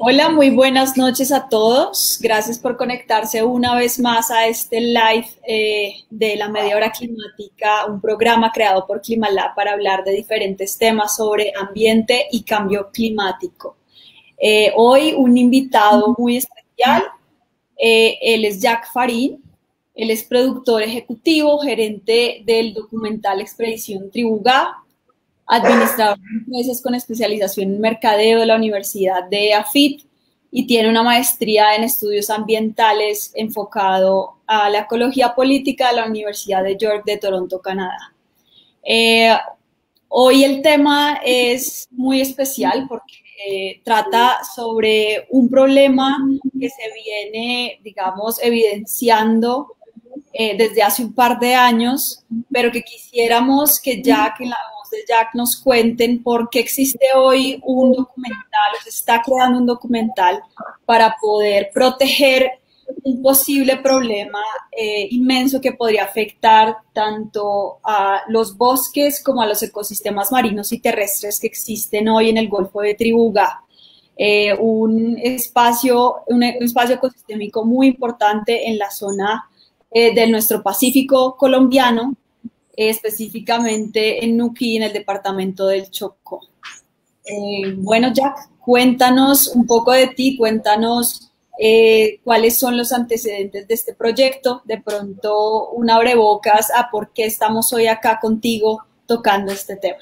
Hola, muy buenas noches a todos. Gracias por conectarse una vez más a este live de la media hora climática, un programa creado por Climalab para hablar de diferentes temas sobre ambiente y cambio climático. Hoy un invitado muy especial, él es Jack Farín, él es productor ejecutivo, gerente del documental Expedición Tribugá, administrador de empresas con especialización en mercadeo de la Universidad de AFIT y tiene una maestría en estudios ambientales enfocado a la ecología política de la Universidad de York de Toronto, Canadá. Eh, Hoy el tema es muy especial porque trata sobre un problema que se viene, digamos, evidenciando desde hace un par de años, pero que quisiéramos que Jack, en la voz de Jack, nos cuenten por qué existe hoy un documental, o se está creando un documental para poder proteger un posible problema inmenso que podría afectar tanto a los bosques como a los ecosistemas marinos y terrestres que existen hoy en el Golfo de Tribugá. Un espacio ecosistémico muy importante en la zona de nuestro Pacífico colombiano, específicamente en Nuquí, en el departamento del Chocó. Bueno, Jack, cuéntanos un poco de ti, cuéntanos cuáles son los antecedentes de este proyecto, de pronto un abrebocas a por qué estamos hoy acá contigo tocando este tema.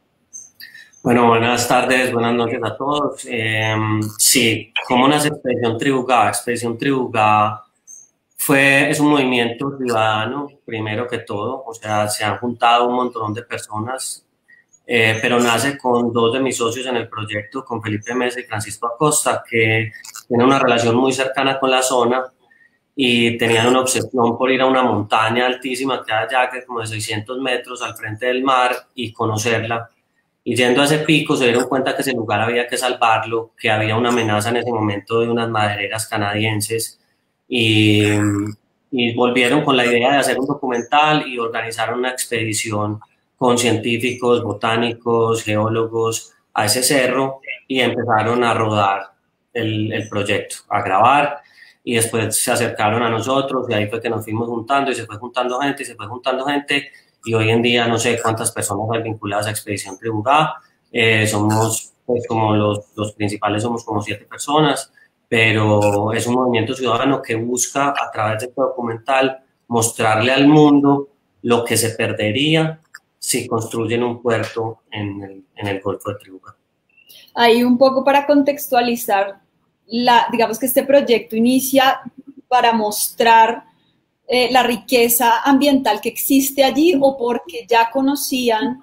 Bueno, buenas tardes, buenas noches a todos. Sí, ¿cómo nace Expedición Tribugá? Expedición Tribugá es un movimiento ciudadano, primero que todo, o sea, se han juntado un montón de personas, pero nace con dos de mis socios en el proyecto, con Felipe Mesa y Francisco Acosta, que tienen una relación muy cercana con la zona y tenían una obsesión por ir a una montaña altísima que hay allá, que es como de 600 metros al frente del mar, y conocerla. Y yendo a ese pico se dieron cuenta que ese lugar había que salvarlo, que había una amenaza en ese momento de unas madereras canadienses y, y volvieron con la idea de hacer un documental y organizaron una expedición con científicos, botánicos, geólogos a ese cerro y empezaron a rodar el proyecto, a grabar, y después se acercaron a nosotros y ahí fue que nos fuimos juntando y se fue juntando gente y se fue juntando gente. Y hoy en día no sé cuántas personas hay vinculadas a Expedición Tribugá. Somos, pues, como los principales, somos como 7 personas, pero es un movimiento ciudadano que busca a través de este documental mostrarle al mundo lo que se perdería si construyen un puerto en el Golfo de Tribugá. Ahí un poco para contextualizar, digamos que este proyecto inicia para mostrar la riqueza ambiental que existe allí o porque ya conocían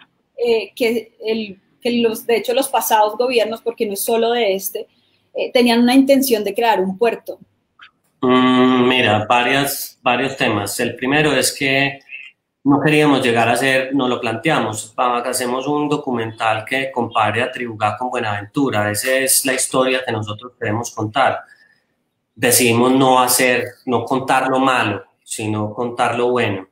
de hecho los pasados gobiernos, porque no es solo de este, tenían una intención de crear un puerto. Mira, varios temas. El primero es que no queríamos llegar a ser, nos lo planteamos, hacemos un documental que compare a Tribugá con Buenaventura. Esa es la historia que nosotros queremos contar. Decidimos no contar lo malo, sino contar lo bueno.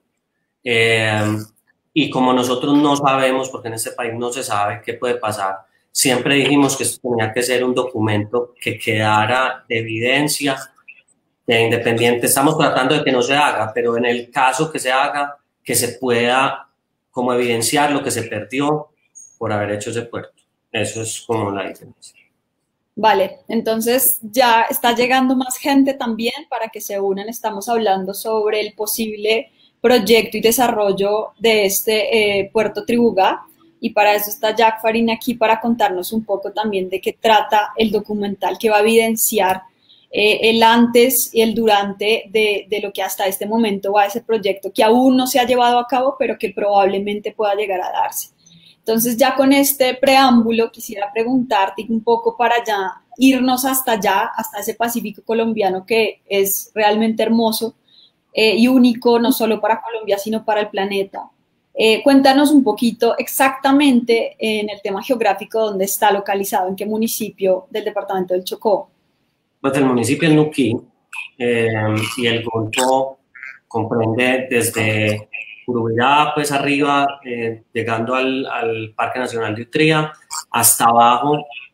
Y como nosotros no sabemos, porque en este país no se sabe qué puede pasar, siempre dijimos que esto tenía que ser un documento que quedara de evidencia, de independiente. Estamos tratando de que no se haga, pero en el caso que se haga, que se pueda como evidenciar lo que se perdió por haber hecho ese puerto. Eso es como la diferencia. Vale, entonces ya está llegando más gente también para que se unan. Estamos hablando sobre el posible proyecto y desarrollo de este puerto Tribugá y para eso está Jack Farín aquí para contarnos un poco también de qué trata el documental que va a evidenciar el antes y el durante de lo que hasta este momento va ese proyecto que aún no se ha llevado a cabo pero que probablemente pueda llegar a darse. Entonces, ya con este preámbulo, quisiera preguntarte un poco para ya irnos hasta allá, hasta ese Pacífico colombiano que es realmente hermoso y único, no solo para Colombia, sino para el planeta. Cuéntanos un poquito exactamente en el tema geográfico dónde está localizado, en qué municipio del departamento del Chocó. Pues el municipio es Nuquí, y el Golfo comprende desde Urubira, pues arriba, llegando al Parque Nacional de Utría, hasta abajo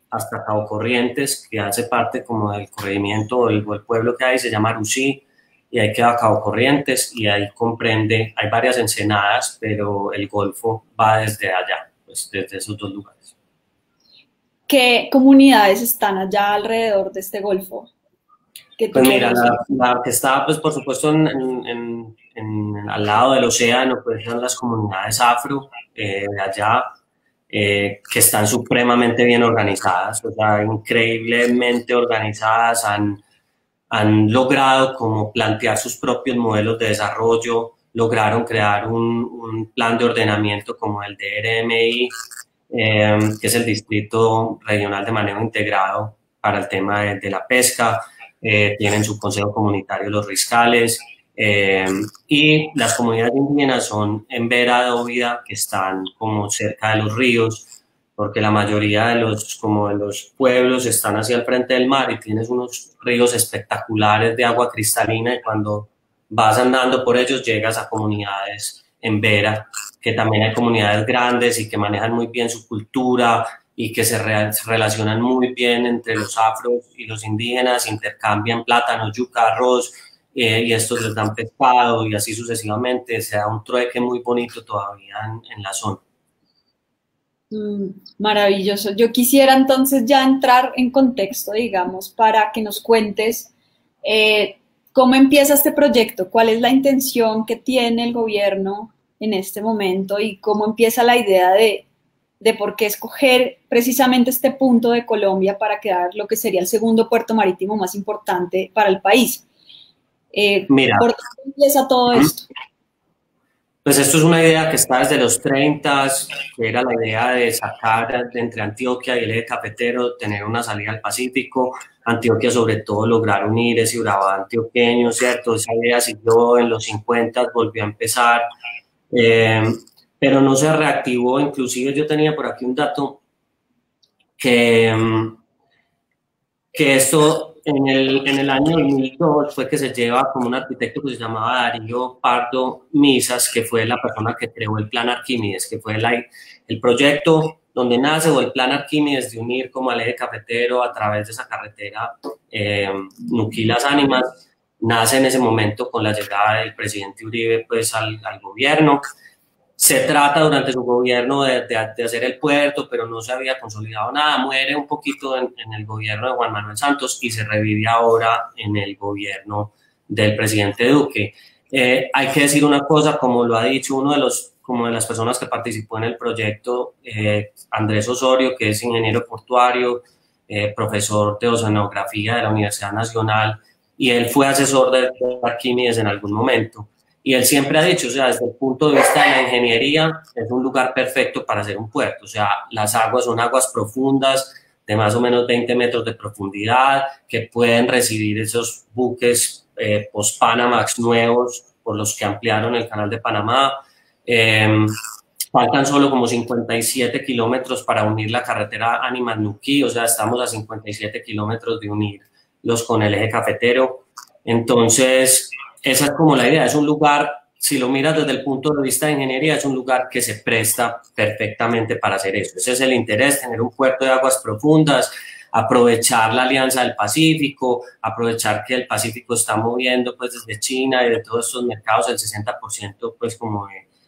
hasta Cabo Corrientes, que hace parte como del corregimiento o el pueblo que hay, se llama Arusí, y ahí queda Cabo Corrientes, y ahí comprende, hay varias ensenadas, pero el Golfo va desde allá, pues desde esos dos lugares. ¿Qué comunidades están allá alrededor de este golfo? Pues mira, la que está, pues por supuesto, al lado del océano, pues son las comunidades afro de allá, que están supremamente bien organizadas, o sea, increíblemente organizadas, han logrado como plantear sus propios modelos de desarrollo, lograron crear un plan de ordenamiento como el DRMI, que es el Distrito Regional de Manejo Integrado para el tema de la pesca, tienen su consejo comunitario los Riscales, y las comunidades indígenas son en Vera de Óvida, que están como cerca de los ríos, porque la mayoría de los pueblos están hacia el frente del mar y tienes unos ríos espectaculares de agua cristalina, y cuando vas andando por ellos llegas a comunidades en Vera, que también hay comunidades grandes y que manejan muy bien su cultura y que se relacionan muy bien entre los afros y los indígenas, intercambian plátanos, yuca, arroz, y estos les dan pescado y así sucesivamente. Se da un trueque muy bonito todavía en la zona. Maravilloso. Yo quisiera entonces ya entrar en contexto, digamos, para que nos cuentes cómo empieza este proyecto, cuál es la intención que tiene el gobierno en este momento y cómo empieza la idea de por qué escoger precisamente este punto de Colombia para crear lo que sería el segundo puerto marítimo más importante para el país. Mira, ¿por qué empieza todo esto? Pues esto es una idea que está desde los 30, que era la idea de sacar entre Antioquia y el eje cafetero, tener una salida al Pacífico. Antioquia, sobre todo, lograr unir ese Urabá antioqueño, ¿cierto? Esa idea siguió en los 50, volvió a empezar, pero no se reactivó. Inclusive yo tenía por aquí un dato que esto en el año 2002 fue que se lleva como un arquitecto que se llamaba Darío Pardo Misas, que fue la persona que creó el Plan Arquímedes, que fue el proyecto donde nace, o el Plan Arquímedes, de unir como al eje cafetero a través de esa carretera Nuquí-Las Ánimas. Nace en ese momento con la llegada del presidente Uribe pues al gobierno. Se trata durante su gobierno de hacer el puerto, pero no se había consolidado nada. Muere un poquito en el gobierno de Juan Manuel Santos y se revive ahora en el gobierno del presidente Duque. Hay que decir una cosa, como lo ha dicho uno de las personas que participó en el proyecto, Andrés Osorio, que es ingeniero portuario, profesor de oceanografía de la Universidad Nacional, y él fue asesor de Arquímedes en algún momento. Y él siempre ha dicho, o sea, desde el punto de vista de la ingeniería, es un lugar perfecto para hacer un puerto. O sea, las aguas son aguas profundas, de más o menos 20 metros de profundidad, que pueden recibir esos buques post-Panamax nuevos por los que ampliaron el canal de Panamá. Faltan solo como 57 kilómetros para unir la carretera Ánimas-Nuquí, o sea, estamos a 57 kilómetros de unirlos con el eje cafetero. Entonces, esa es como la idea, es un lugar, si lo miras desde el punto de vista de ingeniería, es un lugar que se presta perfectamente para hacer eso. Ese es el interés, tener un puerto de aguas profundas, aprovechar la Alianza del Pacífico, aprovechar que el Pacífico está moviendo pues desde China y de todos estos mercados el 60% pues como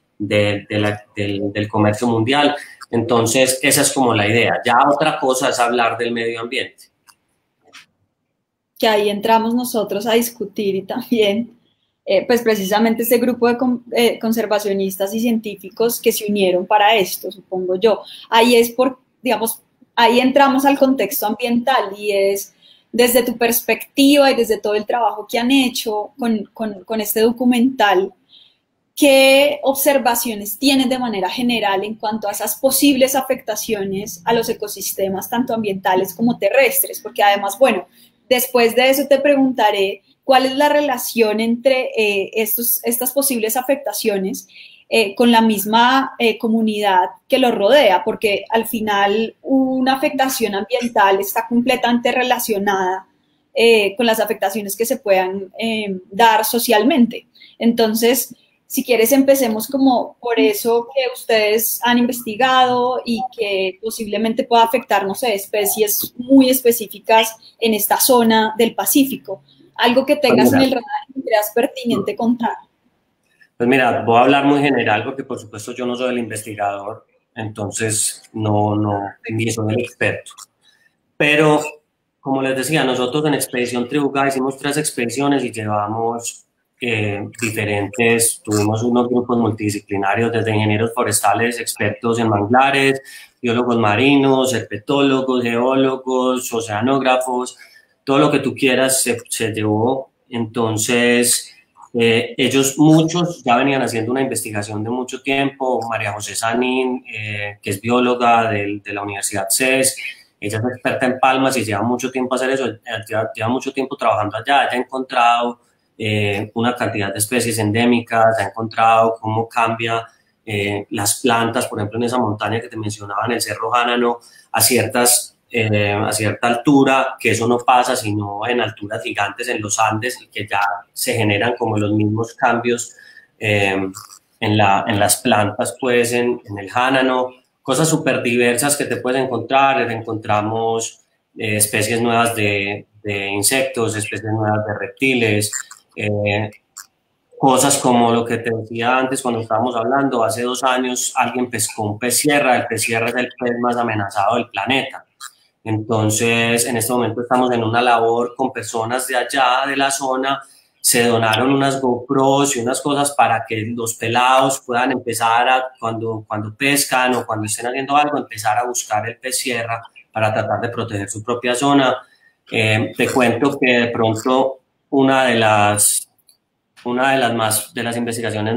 del comercio mundial. Entonces, esa es como la idea. Ya otra cosa es hablar del medio ambiente. Que ahí entramos nosotros a discutir y también pues precisamente este grupo de conservacionistas y científicos que se unieron para esto, supongo yo. Ahí es digamos, ahí entramos al contexto ambiental y es desde tu perspectiva y desde todo el trabajo que han hecho con este documental, ¿qué observaciones tienen de manera general en cuanto a esas posibles afectaciones a los ecosistemas, tanto ambientales como terrestres? Porque además, bueno, después de eso te preguntaré cuál es la relación entre estas posibles afectaciones con la misma comunidad que los rodea, porque al final una afectación ambiental está completamente relacionada con las afectaciones que se puedan dar socialmente. Entonces, Si quieres, empecemos como por eso que ustedes han investigado y que posiblemente pueda afectar, no sé, especies muy específicas en esta zona del Pacífico. Algo que Pues tengas en mira, el radar y que creas pertinente contar. pues mira, voy a hablar muy general porque por supuesto yo no soy el investigador, entonces ni soy el experto. Pero, como les decía, nosotros en Expedición Tribuga hicimos 3 expediciones y llevamos tuvimos unos grupos multidisciplinarios desde ingenieros forestales, expertos en manglares, biólogos marinos, herpetólogos, geólogos, oceanógrafos, todo lo que tú quieras se llevó. Entonces, muchos ya venían haciendo una investigación de mucho tiempo. María José Sanín, que es bióloga de la Universidad CES, ella es experta en palmas y lleva mucho tiempo hacer eso, lleva mucho tiempo trabajando allá, ella ha encontrado una cantidad de especies endémicas, ha encontrado cómo cambia las plantas, por ejemplo en esa montaña que te mencionaba, en el Cerro Jánano, a cierta altura, que eso no pasa sino en alturas gigantes en los Andes y que ya se generan como los mismos cambios en las plantas, pues en el Jánano, cosas súper diversas que te puedes encontrar. Encontramos especies nuevas de insectos, especies nuevas de reptiles, cosas como lo que te decía antes cuando estábamos hablando, hace 2 años alguien pescó un pez sierra, el pez sierra es el pez más amenazado del planeta. Entonces, en este momento estamos en una labor con personas de allá, de la zona. Se donaron unas GoPros y unas cosas para que los pelados puedan empezar cuando pescan o cuando estén haciendo algo, empezar a buscar el pez sierra para tratar de proteger su propia zona. Te cuento que de pronto una de las de las investigaciones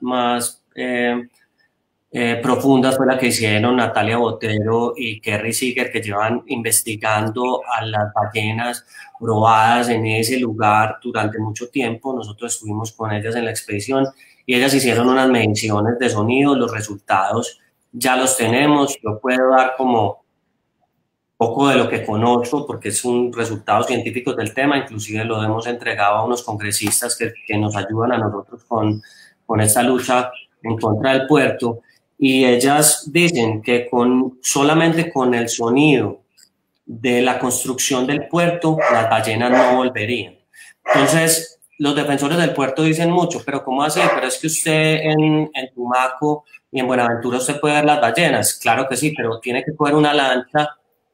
más profundas fue la que hicieron Natalia Botero y Kerry Seeger, que llevan investigando a las ballenas probadas en ese lugar durante mucho tiempo. Nosotros estuvimos con ellas en la expedición y ellas hicieron unas mediciones de sonido. Los resultados ya los tenemos. Yo puedo dar como poco de lo que conozco porque es un resultado científico del tema, inclusive lo hemos entregado a unos congresistas que nos ayudan a nosotros con esta lucha en contra del puerto. Y ellas dicen que solamente con el sonido de la construcción del puerto, las ballenas no volverían. Entonces, los defensores del puerto dicen mucho, pero ¿cómo así? Pero es que usted en Tumaco y en Buenaventura usted puede ver las ballenas. Claro que sí, pero tiene que coger una lancha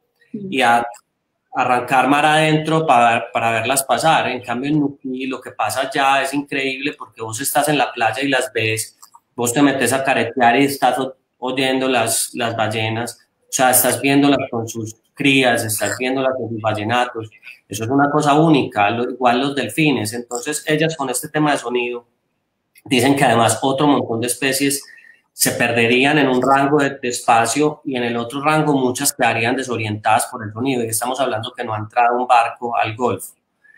y arrancar mar adentro para verlas pasar. En cambio, en Nuquí lo que pasa ya es increíble porque vos estás en la playa y las ves. Vos te metes a caretear y estás oyendo las ballenas, o sea, estás viéndolas con sus crías, estás viéndolas con sus ballenatos. Eso es una cosa única, igual los delfines. Entonces, ellas con este tema de sonido dicen que además otro montón de especies se perderían en un rango de espacio y en el otro rango muchas quedarían desorientadas por el sonido. Y estamos hablando que no ha entrado un barco al Golfo.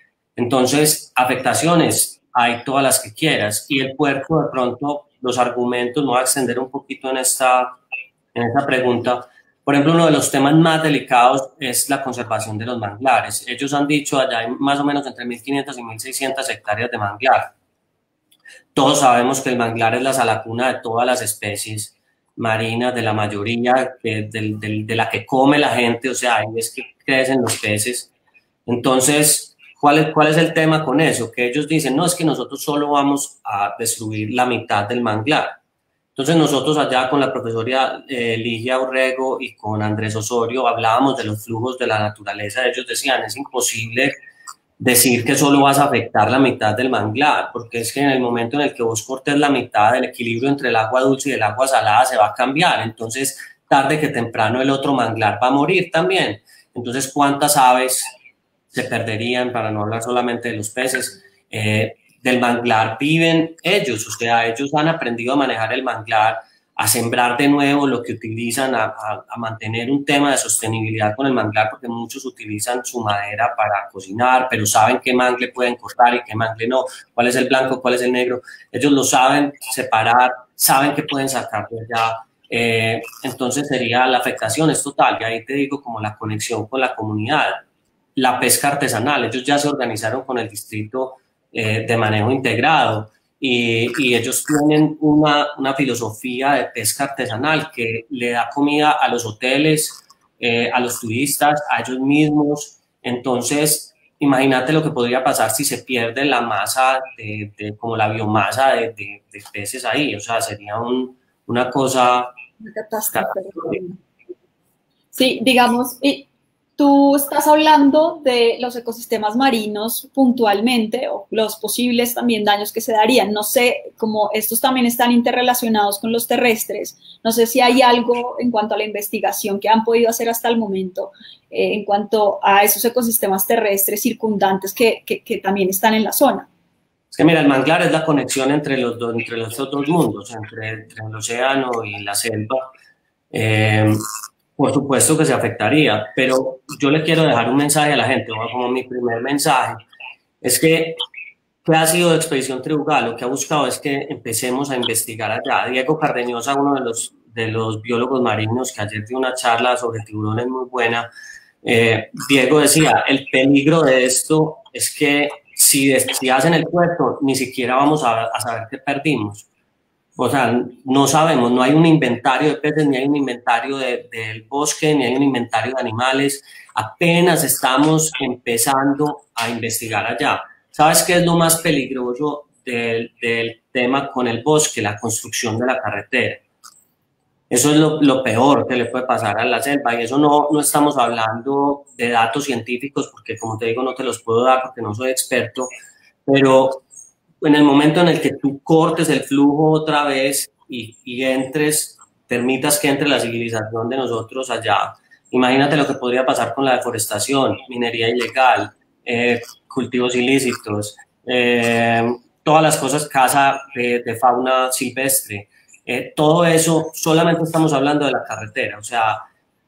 Entonces, afectaciones hay todas las que quieras. Y el puerto, de pronto, los argumentos, me voy a extender un poquito en esta pregunta. Por ejemplo, uno de los temas más delicados es la conservación de los manglares. Ellos han dicho allá hay más o menos entre 1.500 y 1.600 hectáreas de manglar. Todos sabemos que el manglar es la salacuna de todas las especies marinas, de la mayoría, de la que come la gente, o sea, ahí es que crecen los peces. Entonces, ¿cuál es el tema con eso? Que ellos dicen, no, es que nosotros solo vamos a destruir la mitad del manglar. Entonces nosotros allá con la profesora Ligia Urrego y con Andrés Osorio hablábamos de los flujos de la naturaleza. Ellos decían, es imposible decir que solo vas a afectar la mitad del manglar, porque es que en el momento en el que vos cortes la mitad del equilibrio entre el agua dulce y el agua salada se va a cambiar. Entonces, tarde que temprano el otro manglar va a morir también. Entonces, ¿cuántas aves se perderían, para no hablar solamente de los peces? Del manglar viven ellos, o sea, ellos han aprendido a manejar el manglar, a sembrar de nuevo lo que utilizan, a mantener un tema de sostenibilidad con el manglar, porque muchos utilizan su madera para cocinar, pero saben qué mangle pueden cortar y qué mangle no, cuál es el blanco, cuál es el negro. Ellos lo saben separar, saben que pueden sacar de allá. Entonces sería la afectación es total, y ahí te digo como la conexión con la comunidad. La pesca artesanal, ellos ya se organizaron con el distrito de manejo integrado y ellos tienen una filosofía de pesca artesanal que le da comida a los hoteles, a los turistas, a ellos mismos. Entonces, imagínate lo que podría pasar si se pierde la masa, como la biomasa de peces ahí. O sea, sería una cosa... Una catástrofe. Sí, digamos, y tú estás hablando de los ecosistemas marinos puntualmente o los posibles también daños que se darían. No sé, como estos también están interrelacionados con los terrestres, no sé si hay algo en cuanto a la investigación que han podido hacer hasta el momento en cuanto a esos ecosistemas terrestres circundantes que también están en la zona. Es que mira, el manglar es la conexión entre los dos mundos, entre el océano y la selva. Por supuesto que se afectaría, pero yo le quiero dejar un mensaje a la gente, como mi primer mensaje, es que ¿qué ha sido de Expedición Tribugal? Lo que ha buscado es que empecemos a investigar allá. Diego Cardeñosa, uno de los biólogos marinos que ayer dio una charla sobre tiburones muy buena, Diego decía, el peligro de esto es que si hacen el puerto, ni siquiera vamos a saber qué perdimos. O sea, no sabemos, no hay un inventario de peces, ni hay un inventario del bosque, ni hay un inventario de animales. Apenas estamos empezando a investigar allá. ¿Sabes qué es lo más peligroso del tema con el bosque? La construcción de la carretera. Eso es lo peor que le puede pasar a la selva, y eso no estamos hablando de datos científicos, porque como te digo, no te los puedo dar porque no soy experto, pero en el momento en el que tú cortes el flujo otra vez y entres, permitas que entre la civilización de nosotros allá, imagínate lo que podría pasar con la deforestación, minería ilegal, cultivos ilícitos, todas las cosas, caza de fauna silvestre. Todo eso, solamente estamos hablando de la carretera, o sea,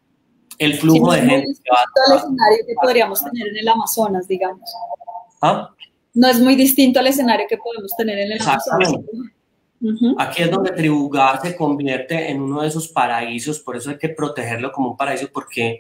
el flujo de gente... El escenario que podríamos tener en el Amazonas, digamos. ¿Ah? No es muy distinto al escenario que podemos tener en el Amazonas. Aquí es donde Tribugar se convierte en uno de esos paraísos, por eso hay que protegerlo como un paraíso, porque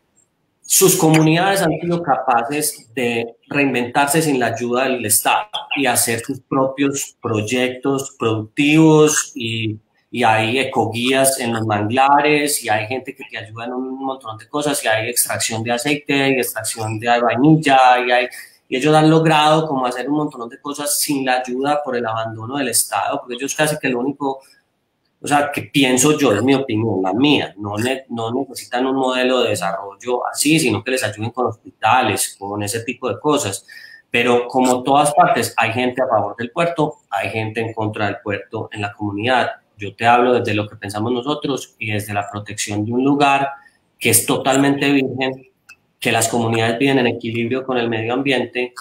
sus comunidades han sido capaces de reinventarse sin la ayuda del Estado y hacer sus propios proyectos productivos, y hay ecoguías en los manglares, y hay gente que te ayuda en un montón de cosas, y hay extracción de aceite y extracción de vainilla, y ellos han logrado como hacer un montón de cosas sin la ayuda por el abandono del Estado, porque ellos casi que lo único... O sea, que pienso yo, es mi opinión, la mía, no necesitan un modelo de desarrollo así, sino que les ayuden con hospitales, con ese tipo de cosas. Pero como todas partes, hay gente a favor del puerto, hay gente en contra del puerto en la comunidad. Yo te hablo desde lo que pensamos nosotros y desde la protección de un lugar que es totalmente virgen, que las comunidades viven en equilibrio con el medio ambiente,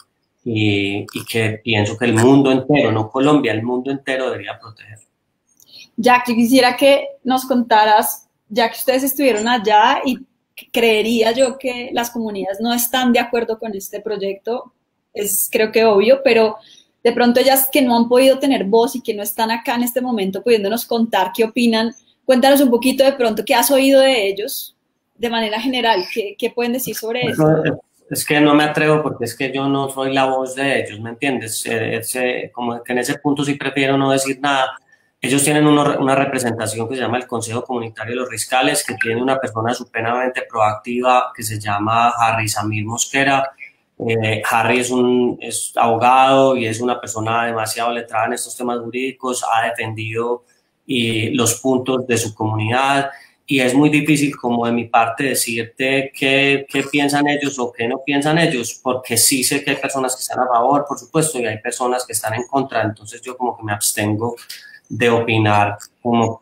y que pienso que el mundo entero, no Colombia, el mundo entero debería proteger. Jack, yo quisiera que nos contaras, ya que ustedes estuvieron allá, y creería yo que las comunidades no están de acuerdo con este proyecto, es creo que obvio, pero de pronto ellas que no han podido tener voz y que no están acá en este momento pudiéndonos contar qué opinan, cuéntanos un poquito de pronto qué has oído de ellos de manera general, qué pueden decir sobre eso. Es que no me atrevo porque es que yo no soy la voz de ellos, ¿me entiendes? Como que en ese punto sí prefiero no decir nada. Ellos tienen una representación que se llama el Consejo Comunitario de los Riscales, que tiene una persona supremamente proactiva que se llama Harry Samir Mosquera. Harry es abogado y es una persona demasiado letrada en estos temas jurídicos, ha defendido los puntos de su comunidad, y es muy difícil como de mi parte decirte qué piensan ellos o qué no piensan ellos, porque sí sé que hay personas que están a favor, por supuesto, y hay personas que están en contra, entonces yo como que me abstengo de opinar como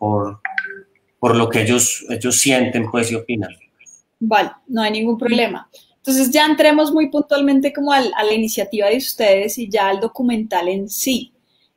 por lo que ellos sienten, pues, y opinan. Vale, no hay ningún problema. Entonces ya entremos muy puntualmente como a la iniciativa de ustedes y ya al documental en sí.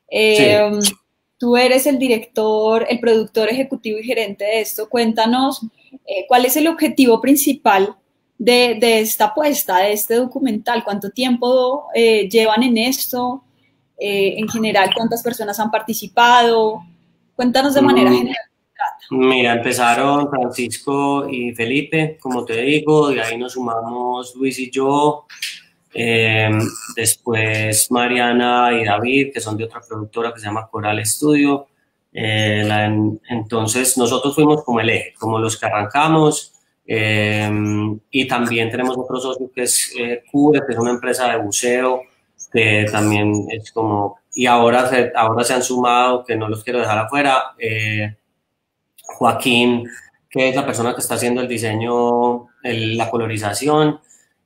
Sí. Tú eres el director, el productor ejecutivo y gerente de esto. Cuéntanos cuál es el objetivo principal de esta apuesta, de este documental. ¿Cuánto tiempo llevan en esto? En general, ¿cuántas personas han participado? Cuéntanos de manera general. Mira, empezaron Francisco y Felipe, como te digo, de ahí nos sumamos Luis y yo, Después Mariana y David, que son de otra productora que se llama Coral Studio. Entonces nosotros fuimos como el eje, como los que arrancamos. Y también tenemos otro socio que es Cube, que es una empresa de buceo, que también es como, y ahora se han sumado, que no los quiero dejar afuera, Joaquín, que es la persona que está haciendo el diseño, la colorización,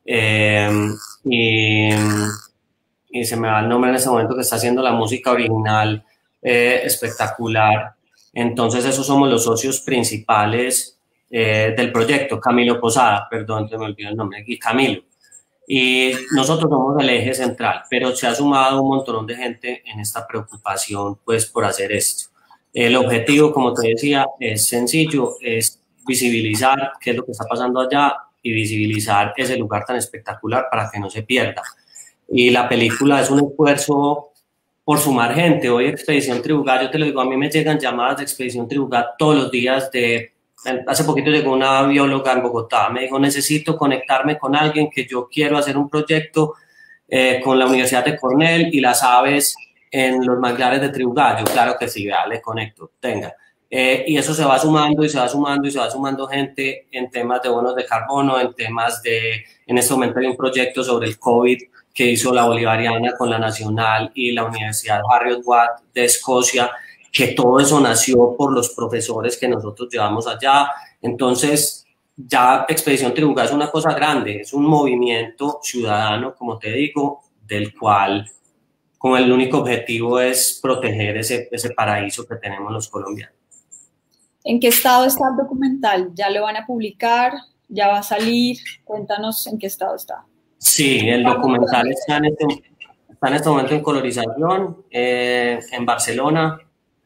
y, y se me va el nombre en este momento, que está haciendo la música original espectacular. Entonces esos somos los socios principales del proyecto. Camilo Posada, perdón, se me olvidó el nombre, y Camilo. Y nosotros somos el eje central, pero se ha sumado un montón de gente en esta preocupación pues por hacer esto. El objetivo, como te decía, es sencillo, es visibilizar qué es lo que está pasando allá y visibilizar ese lugar tan espectacular para que no se pierda. Y la película es un esfuerzo por sumar gente. Hoy Expedición Tribugá, yo te lo digo, a mí me llegan llamadas de Expedición Tribugá todos los días. Hace poquito llegó una bióloga en Bogotá, me dijo, necesito conectarme con alguien que yo quiero hacer un proyecto con la Universidad de Cornell y las aves en los manglares de Tribugá. Yo, claro que sí, vea, le conecto, tenga. Y eso se va sumando y se va sumando y se va sumando gente en temas de bonos de carbono, en temas en este momento hay un proyecto sobre el COVID que hizo la Bolivariana con la Nacional y la Universidad Heriot-Watt de Escocia, que todo eso nació por los profesores que nosotros llevamos allá. Entonces, ya Expedición Tribugá es una cosa grande, es un movimiento ciudadano, como te digo, del cual como el único objetivo es proteger ese paraíso que tenemos los colombianos. ¿En qué estado está el documental? ¿Ya lo van a publicar? ¿Ya va a salir? Cuéntanos en qué estado está. Sí, el documental está en este momento en colorización en Barcelona.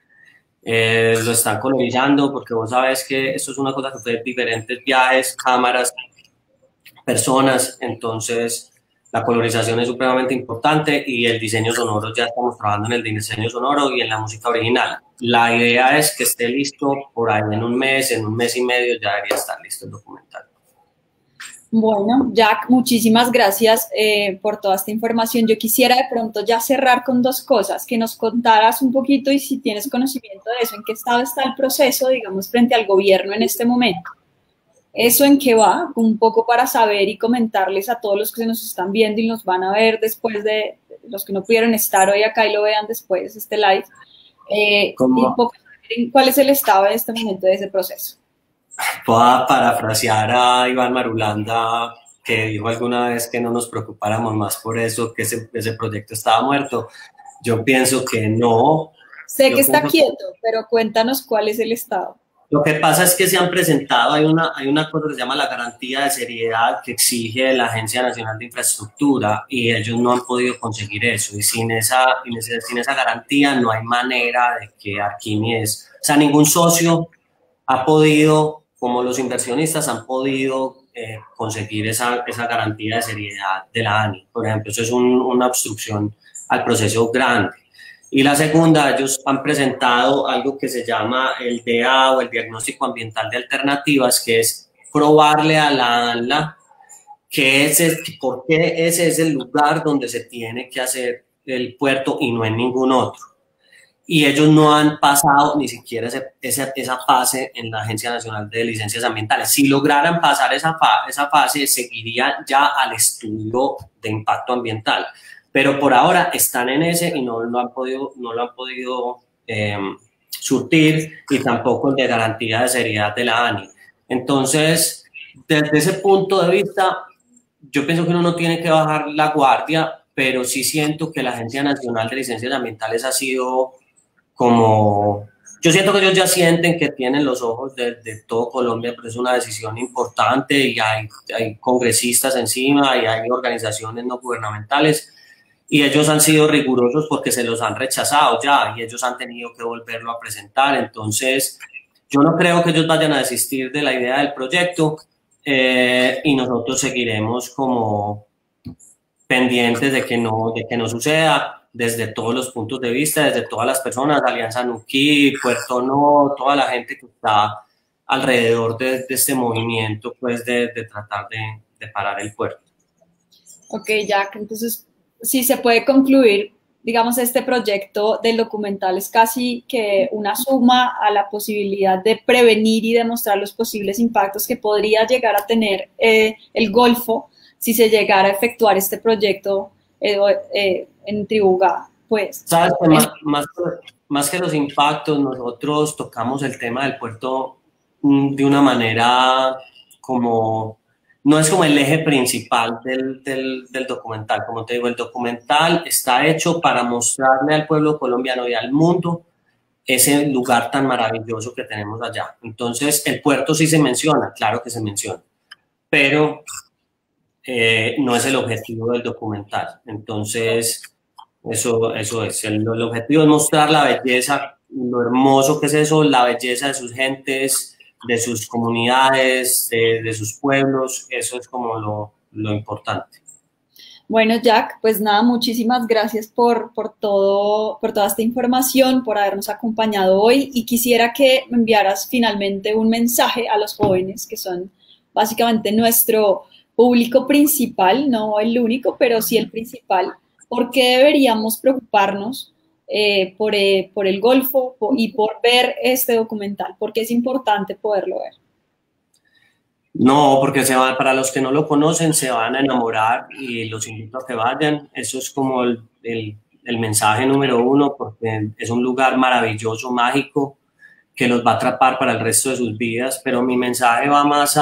Lo están colorizando porque vos sabes que esto es una cosa que fue diferentes viajes, cámaras, personas, entonces la colorización es supremamente importante y el diseño sonoro, ya estamos trabajando en el diseño sonoro y en la música original. La idea es que esté listo por ahí en un mes y medio ya debería estar listo el documental. Bueno, Jack, muchísimas gracias por toda esta información. Yo quisiera de pronto ya cerrar con dos cosas, que nos contaras un poquito y si tienes conocimiento de eso, en qué estado está el proceso, digamos, frente al gobierno en este momento. ¿Eso en qué va? Un poco para saber y comentarles a todos los que se nos están viendo y nos van a ver después de los que no pudieron estar hoy acá y lo vean después, este live. Y un poco cuál es el estado en este momento de ese proceso. Puedo parafrasear a Iván Marulanda, que dijo alguna vez que no nos preocupáramos más por eso, que ese proyecto estaba muerto. Yo pienso que no. Sé que está quieto, pero cuéntanos cuál es el estado. Lo que pasa es que se han presentado, hay una cosa que se llama la garantía de seriedad que exige la Agencia Nacional de Infraestructura y ellos no han podido conseguir eso. Y sin esa garantía no hay manera de que Arquímedes, o sea, ningún socio ha podido, como los inversionistas han podido conseguir esa garantía de seriedad de la ANI. Por ejemplo, eso es una obstrucción al proceso grande. Y la segunda, ellos han presentado algo que se llama el DA o el Diagnóstico Ambiental de Alternativas, que es probarle a la ANLA por qué ese es el lugar donde se tiene que hacer el puerto y no en ningún otro. Y ellos no han pasado ni siquiera esa fase en la Agencia Nacional de Licencias Ambientales. Si lograran pasar esa fase, seguiría ya al estudio de impacto ambiental. Pero por ahora están en ese y no lo han podido surtir y tampoco el de garantía de seriedad de la ANI. Entonces, desde ese punto de vista, yo pienso que uno no tiene que bajar la guardia, pero sí siento que la Agencia Nacional de Licencias Ambientales ha sido como... Yo siento que ellos ya sienten que tienen los ojos de todo Colombia, pero es una decisión importante y hay congresistas encima y hay organizaciones no gubernamentales y ellos han sido rigurosos porque se los han rechazado ya y ellos han tenido que volverlo a presentar. Entonces, yo no creo que ellos vayan a desistir de la idea del proyecto y nosotros seguiremos como pendientes de que no suceda desde todos los puntos de vista, desde todas las personas, Alianza Nuquí, Puerto No, toda la gente que está alrededor de este movimiento, pues de tratar de parar el puerto. Ok, Jack, entonces si se puede concluir, digamos, este proyecto del documental es casi que una suma a la posibilidad de prevenir y demostrar los posibles impactos que podría llegar a tener el Golfo si se llegara a efectuar este proyecto en Tribugá. Pues, Sabes que más que los impactos, nosotros tocamos el tema del puerto de una manera como, no es como el eje principal del documental. Como te digo, el documental está hecho para mostrarle al pueblo colombiano y al mundo ese lugar tan maravilloso que tenemos allá. Entonces, el puerto sí se menciona, claro que se menciona, pero no es el objetivo del documental. Entonces, eso es. El objetivo es mostrar la belleza, lo hermoso que es eso, la belleza de sus gentes, de sus comunidades, de sus pueblos. Eso es como lo importante. bueno, Jack, pues nada, muchísimas gracias por toda esta información, por habernos acompañado hoy y quisiera que me enviaras finalmente un mensaje a los jóvenes que son básicamente nuestro público principal, no el único, pero sí el principal. ¿Por qué deberíamos preocuparnos por el Golfo y por ver este documental? Porque es importante poderlo ver. No, porque para los que no lo conocen, se van a enamorar y los invito a que vayan. Eso es como el mensaje número uno, porque es un lugar maravilloso, mágico, que los va a atrapar para el resto de sus vidas. Pero mi mensaje va más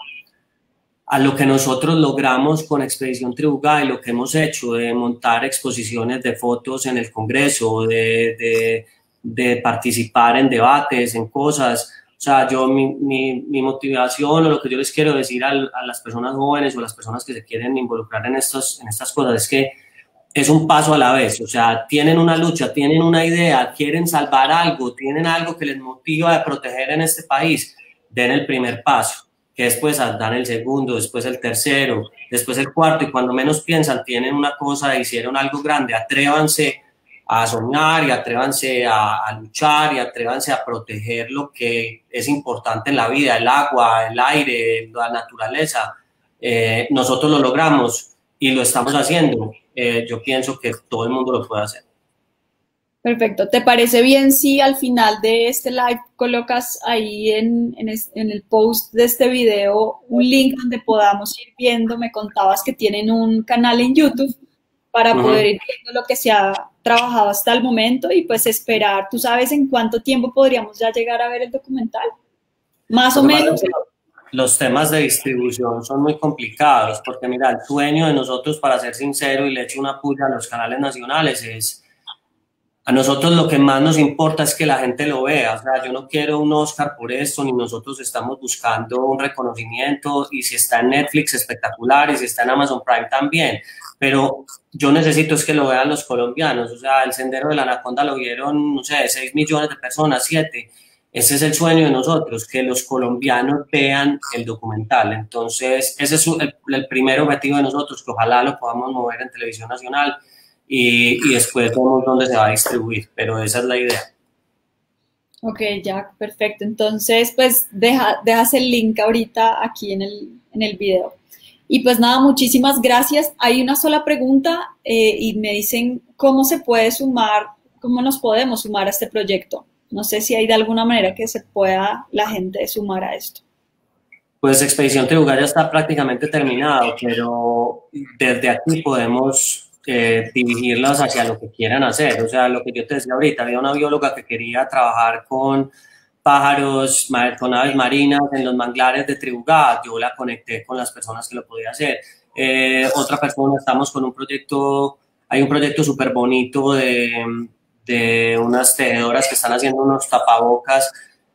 a lo que nosotros logramos con Expedición Tribugá y lo que hemos hecho de montar exposiciones de fotos en el Congreso, de participar en debates, en cosas. O sea, mi motivación o lo que yo les quiero decir a las personas jóvenes o a las personas que se quieren involucrar en estas cosas es que es un paso a la vez. O sea, tienen una lucha, tienen una idea, quieren salvar algo, tienen algo que les motiva a proteger en este país, den el primer paso, que después dan el segundo, después el tercero, después el cuarto, y cuando menos piensan tienen una cosa, hicieron algo grande, atrévanse a soñar y atrévanse a luchar y atrévanse a proteger lo que es importante en la vida, el agua, el aire, la naturaleza. Nosotros lo logramos y lo estamos haciendo. Yo pienso que todo el mundo lo puede hacer. Perfecto. ¿Te parece bien si al final de este live colocas ahí en el post de este video un link donde podamos ir viendo? Me contabas que tienen un canal en YouTube para poder ir viendo lo que se ha trabajado hasta el momento y pues esperar. ¿Tú sabes en cuánto tiempo podríamos ya llegar a ver el documental? Más o menos. Los temas de distribución son muy complicados porque mira, el sueño de nosotros, para ser sincero, y le echo una puya a los canales nacionales, es a nosotros lo que más nos importa es que la gente lo vea. O sea, yo no quiero un Oscar por esto, ni nosotros estamos buscando un reconocimiento, y si está en Netflix, espectacular, y si está en Amazon Prime también, pero yo necesito es que lo vean los colombianos. O sea, el Sendero de la Anaconda lo vieron, no sé, 6 millones de personas, 7. Ese es el sueño de nosotros, que los colombianos vean el documental. Entonces, ese es el primer objetivo de nosotros, que ojalá lo podamos mover en televisión nacional y después vemos dónde se va a distribuir, pero esa es la idea. Ok, Jack, perfecto. Entonces, pues dejas el link ahorita aquí en el video. Y pues nada, muchísimas gracias. Hay una sola pregunta y me dicen cómo se puede sumar, cómo nos podemos sumar a este proyecto. No sé si hay de alguna manera que se pueda la gente sumar a esto. Pues Expedición Tribugá ya está prácticamente terminado, pero desde aquí podemos dirigirlas hacia lo que quieran hacer. O sea, lo que yo te decía ahorita, había una bióloga que quería trabajar con pájaros, con aves marinas en los manglares de Tribugá. Yo la conecté con las personas que lo podían hacer. Otra persona, estamos con un proyecto, hay un proyecto súper bonito de unas tejedoras que están haciendo unos tapabocas,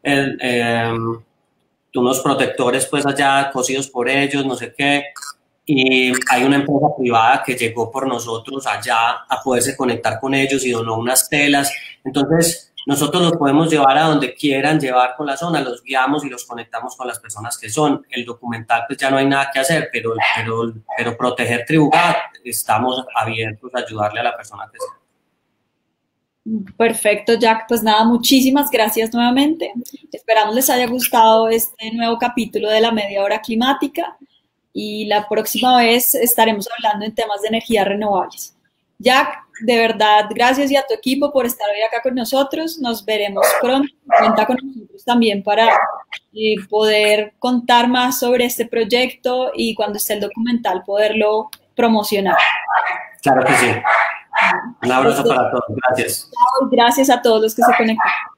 unos protectores pues allá cosidos por ellos, no sé qué. Y hay una empresa privada que llegó por nosotros allá a poderse conectar con ellos y donó unas telas. Entonces, nosotros los podemos llevar a donde quieran llevar con la zona, los guiamos y los conectamos con las personas que son. El documental, pues ya no hay nada que hacer, pero proteger Tribugá, estamos abiertos a ayudarle a la persona que sea. Perfecto, Jack. Pues nada, muchísimas gracias nuevamente. Esperamos les haya gustado este nuevo capítulo de la media hora climática. y la próxima vez estaremos hablando en temas de energías renovables. Jack, de verdad, gracias y a tu equipo por estar hoy acá con nosotros. Nos veremos pronto. Cuenta con nosotros también para poder contar más sobre este proyecto y cuando esté el documental poderlo promocionar. Claro que sí. Un abrazo para todos. Gracias. Gracias a todos los que se conectaron.